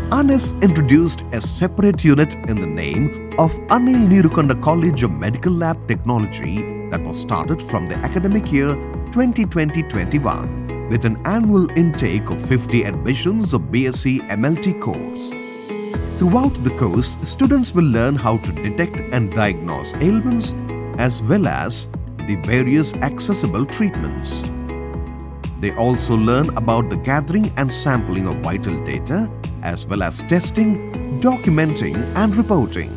ANIS introduced a separate unit in the name of Anil Neerukonda College of Medical Lab Technology that was started from the academic year 2020-21 with an annual intake of 50 admissions of BSc MLT course. Throughout the course, students will learn how to detect and diagnose ailments as well as the various accessible treatments. They also learn about the gathering and sampling of vital data as well as testing, documenting and reporting.